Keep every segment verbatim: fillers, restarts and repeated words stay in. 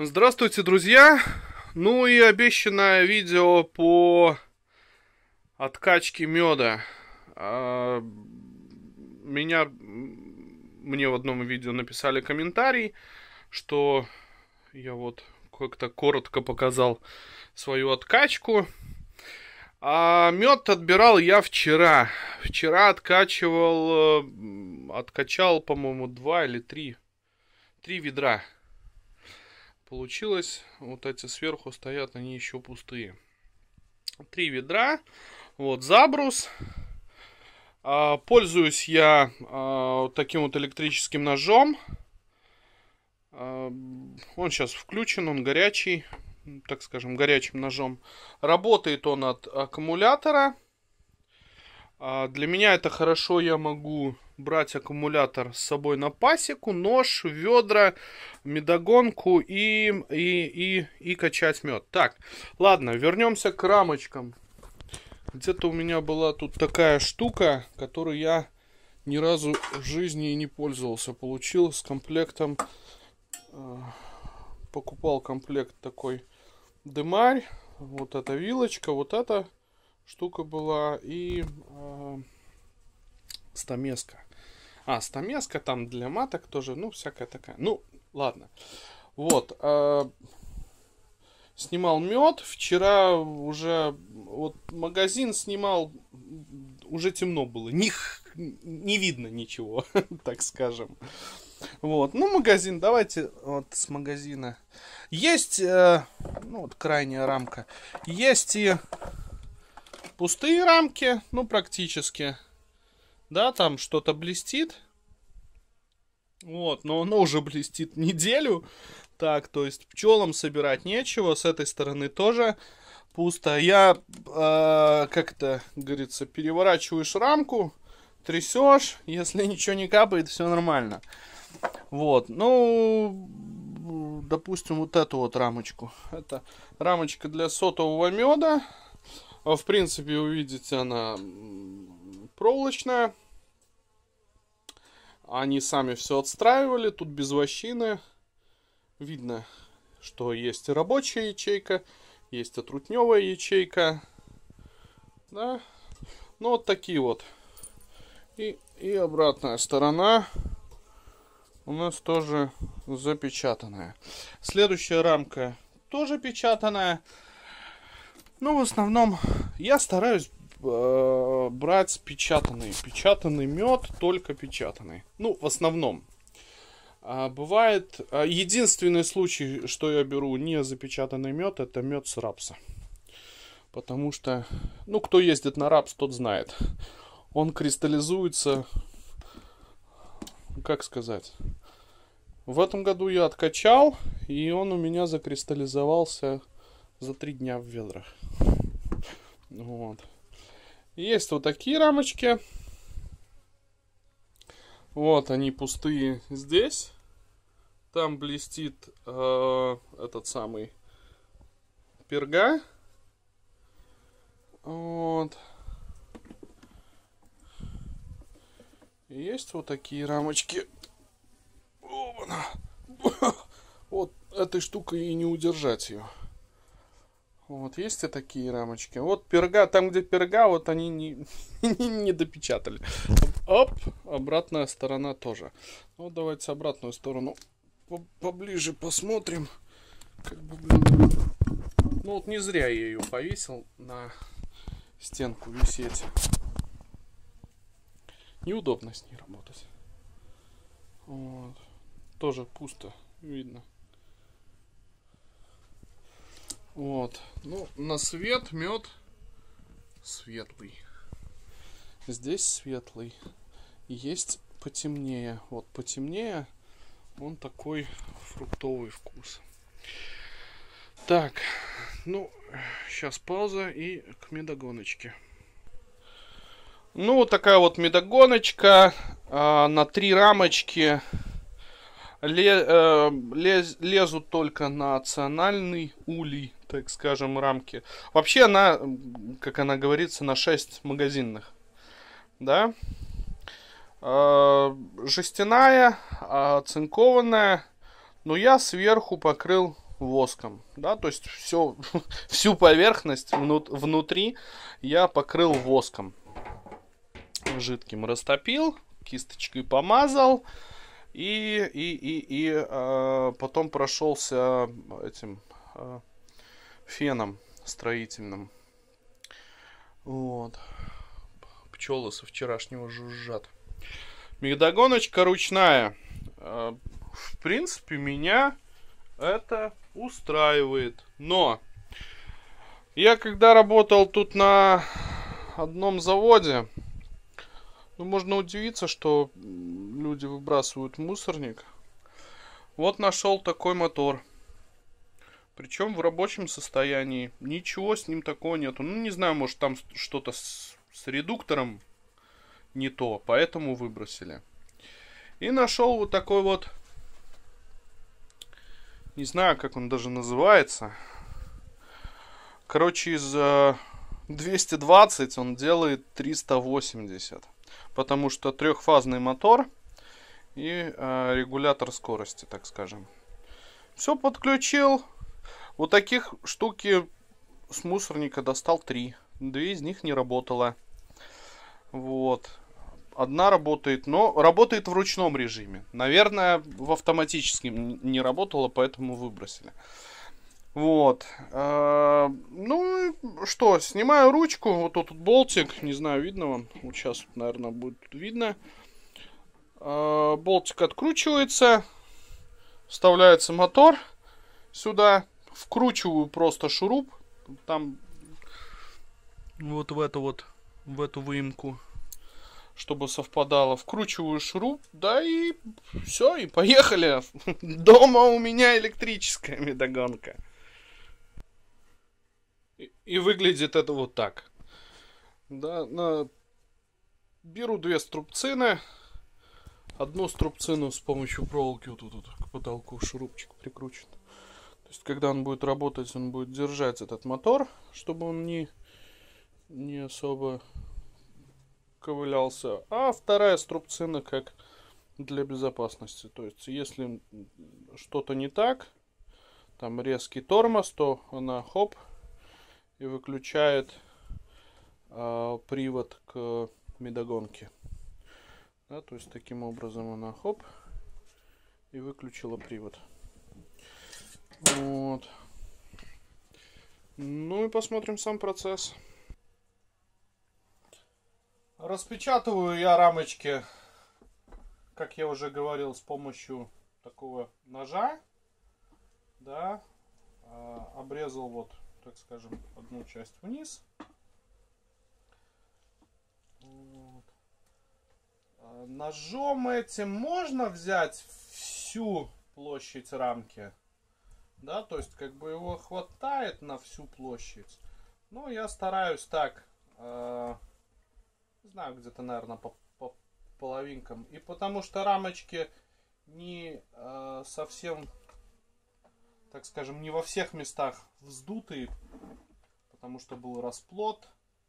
Здравствуйте, друзья! Ну и обещанное видео по откачке меда. А, Меня, мне в одном видео написали комментарий, что я вот как-то коротко показал свою откачку. А мед отбирал я вчера. Вчера откачивал, откачал, по-моему, два или три, три ведра. Получилось, вот эти сверху стоят, они еще пустые. Три ведра, вот забрус. А, пользуюсь я а, таким вот электрическим ножом. А, он сейчас включен, он горячий, так скажем, горячим ножом. Работает он от аккумулятора. А, для меня это хорошо, я могу брать аккумулятор с собой на пасеку, нож, ведра, медогонку и, и, и, и качать мед. Так, ладно, вернемся к рамочкам. Где-то у меня была тут такая штука, которую я ни разу в жизни не пользовался. Получил с комплектом, э, покупал комплект такой дымарь, вот эта вилочка, вот эта штука была и э, стамеска. А, стамеска там для маток тоже, ну, всякая такая. Ну, ладно. Вот. Э, снимал мед. Вчера уже вот магазин снимал. Уже темно было. Не, не видно ничего, так скажем. Вот. Ну, магазин. Давайте вот с магазина. Есть, э, ну, вот крайняя рамка. Есть и пустые рамки, ну, практически. Да, там что-то блестит. Вот, но оно уже блестит неделю. Так, то есть пчелам собирать нечего. С этой стороны тоже пусто. Я, э, как это говорится, переворачиваешь рамку, трясешь. Если ничего не капает, все нормально. Вот, ну, допустим, вот эту вот рамочку. Это рамочка для сотового меда. В принципе, вы видите, она проволочная. Они сами все отстраивали. Тут без вощины. Видно, что есть рабочая ячейка. Есть отрутневая ячейка. Да. Ну, вот такие вот. И, и обратная сторона у нас тоже запечатанная. Следующая рамка тоже печатанная. Ну, в основном, я стараюсь э, брать печатанный. Печатанный мед, только печатанный. Ну, в основном. А бывает, а, единственный случай, что я беру не запечатанный мед, это мед с рапса. Потому что, ну, кто ездит на рапс, тот знает. Он кристаллизуется, как сказать. В этом году я откачал, и он у меня закристаллизовался за три дня в ведрах. Вот. Есть вот такие рамочки. Вот они пустые здесь. Там блестит э, этот самый перга. Вот. И есть вот такие рамочки. Опа-на. Вот этой штукой и не удержать ее. Вот, есть и такие рамочки. Вот перга, там где перга, вот они не, не, не допечатали. Оп, обратная сторона тоже. Ну, давайте обратную сторону поближе посмотрим. Как бы, блин. Ну, вот не зря я ее повесил на стенку висеть. Неудобно с ней работать. Вот. Тоже пусто, видно. Вот. Ну, на свет мед светлый. Здесь светлый. Есть потемнее. Вот потемнее. Он такой фруктовый вкус. Так. Ну, сейчас пауза и к медогоночке. Ну, вот такая вот медогоночка. Э, на три рамочки. Ле, э, лез, лезут только национальный улей, так скажем, рамки. Вообще она, как она говорится, на шесть магазинных. Да? Э, жестяная, э, цинкованная. Но я сверху покрыл воском, да, то есть все, всю поверхность внут, внутри я покрыл воском жидким, растопил, кисточкой помазал и, и, и, и э, потом прошелся этим э, феном строительным. Вот. Пчелы со вчерашнего жужжат. Медогоночка ручная. Э, в принципе, меня это устраивает. Но я когда работал тут на одном заводе, ну, можно удивиться, что люди выбрасывают в мусорник. Вот нашел такой мотор. Причем в рабочем состоянии. Ничего с ним такого нету. Ну, не знаю, может там что-то с, с редуктором не то, поэтому выбросили. И нашел вот такой вот, не знаю, как он даже называется. Короче, из э, двести двадцать он делает триста восемьдесят. Потому что трехфазный мотор и э, регулятор скорости, так скажем. Все подключил. Вот таких штуки с мусорника достал три. Две из них не работало. Вот. Одна работает, но работает в ручном режиме. Наверное, в автоматическом не работала, поэтому выбросили. Вот. Э, ну, что, снимаю ручку. Вот тут болтик. Не знаю, видно вам. Вот сейчас, наверное, будет видно. Э, болтик откручивается. Вставляется мотор сюда. Вкручиваю просто шуруп. Там вот в эту вот, в эту выемку, чтобы совпадало. Вкручиваю шуруп, да, и все, и поехали. Дома у меня электрическая медогонка. И, и выглядит это вот так. Да, на... Беру две струбцины. Одну струбцину с помощью проволоки вот тут вот, к потолку шурупчик прикручен. То есть, когда он будет работать, он будет держать этот мотор, чтобы он не, не особо ковылялся. А вторая струбцина как для безопасности. То есть, если что-то не так, там резкий тормоз, то она хоп и выключает э, привод к медогонке. Да, то есть, таким образом она хоп и выключила привод. Вот. Ну и посмотрим сам процесс. Распечатываю я рамочки, как я уже говорил, с помощью такого ножа. Да. Обрезал вот, так скажем, одну часть вниз. Вот. Ножом этим можно взять всю площадь рамки. Да, то есть как бы его хватает на всю площадь. Но я стараюсь так, э, не знаю, где-то, наверное, по, по половинкам. И потому что рамочки не э, совсем, так скажем, не во всех местах вздутые. Потому что был расплод.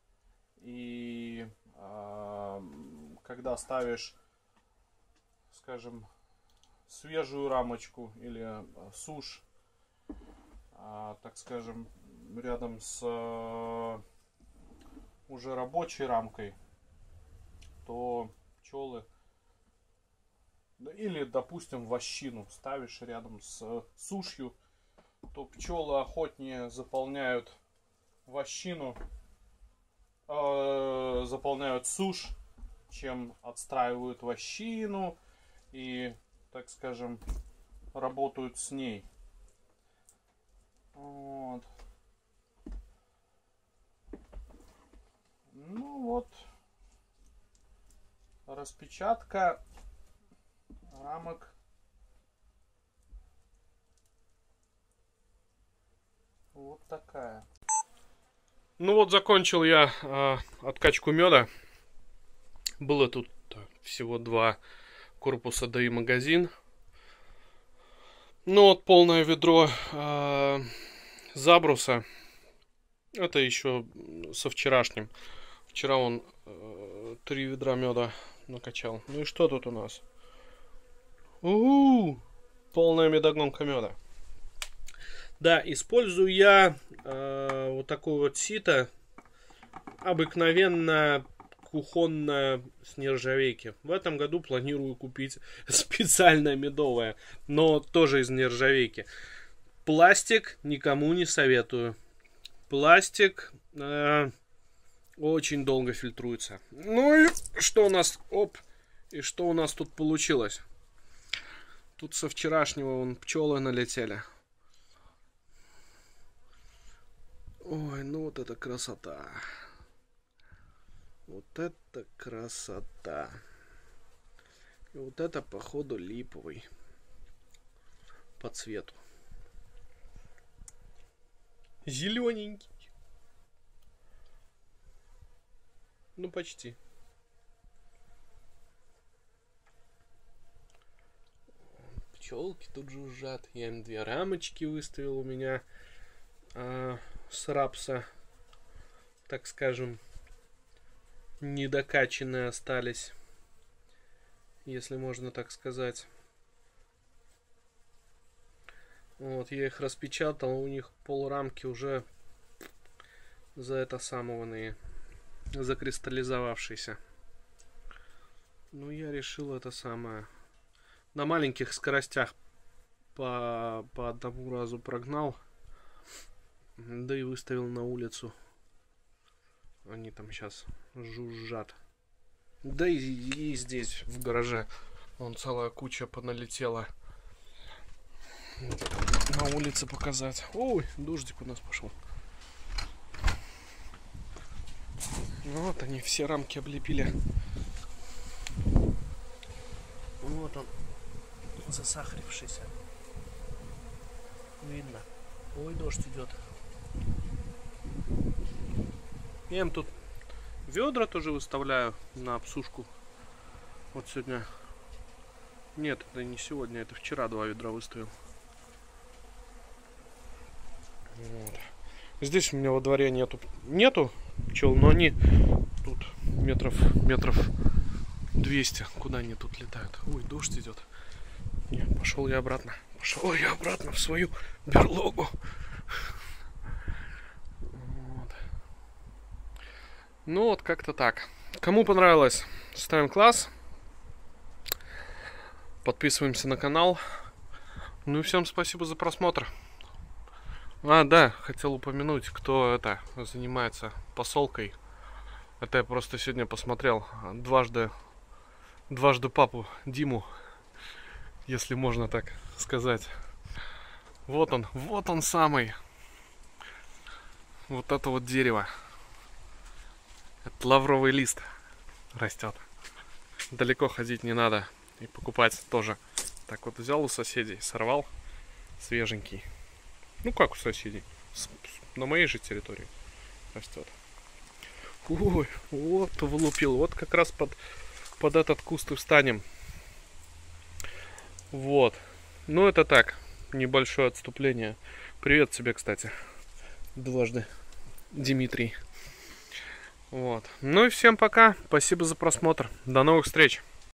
И э, когда ставишь, скажем, свежую рамочку или э, сушь, А, так скажем, рядом с а, уже рабочей рамкой, то пчелы, или, допустим, вощину ставишь рядом с сушью, то пчелы охотнее заполняют вощину, э, заполняют сушь, чем отстраивают вощину и, так скажем, работают с ней. Вот. Ну вот, распечатка рамок. Вот такая. Ну вот, закончил я э, откачку меда. Было тут всего два корпуса, да и магазин. Ну вот, полное ведро э, забруса. Это еще со вчерашним. Вчера он э, три ведра меда накачал. Ну и что тут у нас? У-у-у! Полная медогонка меда. Да, использую я э, вот такое вот сито, обыкновенно кухонное с нержавейки. В этом году планирую купить специальное медовое, но тоже из нержавейки. Пластик никому не советую. Пластик э, очень долго фильтруется. Ну и что у нас? Оп! И что у нас тут получилось? Тут со вчерашнего вон пчелы налетели. Ой, ну вот это красота. Вот это красота. И вот это, походу, липовый по цвету. Зелененький. Ну, почти. Пчелки тут жужжат. Я им две рамочки выставил у меня а, с рапса, так скажем, недокачанные остались, если можно так сказать. Вот, я их распечатал, у них полрамки уже за это самого закристаллизовавшиеся. Ну, я решил это самое на маленьких скоростях по, по одному разу прогнал, да и выставил на улицу. Они там сейчас жужжат. Да и, и здесь в гараже вон целая куча поналетела. На улице показать. Ой, дождик у нас пошел. Вот они, все рамки облепили. Вот он, засахарившийся. Видно. Ой, дождь идет. Я им тут ведра тоже выставляю на обсушку. Вот сегодня. Нет, это не сегодня, это вчера два ведра выставил. Вот. Здесь у меня во дворе нету, нету пчел, но они тут метров, метров двести. Куда они тут летают? Ой, дождь идет. Не, пошел я обратно. Пошел я обратно в свою берлогу. Вот. Ну вот как-то так. Кому понравилось, ставим класс. Подписываемся на канал. Ну и всем спасибо за просмотр. А, да, хотел упомянуть, кто это занимается посолкой. Это я просто сегодня посмотрел дважды, дважды папу Диму, если можно так сказать. Вот он, вот он самый. Вот это вот дерево. Это лавровый лист растет. Далеко ходить не надо. И покупать тоже. Так вот взял у соседей, сорвал свеженький. Ну как у соседей? С, на моей же территории растет. Ой, вот вылупил. Вот как раз под, под этот куст и встанем. Вот. Ну это так. Небольшое отступление. Привет тебе, кстати. Дважды. Дмитрий. Вот. Ну и всем пока. Спасибо за просмотр. До новых встреч.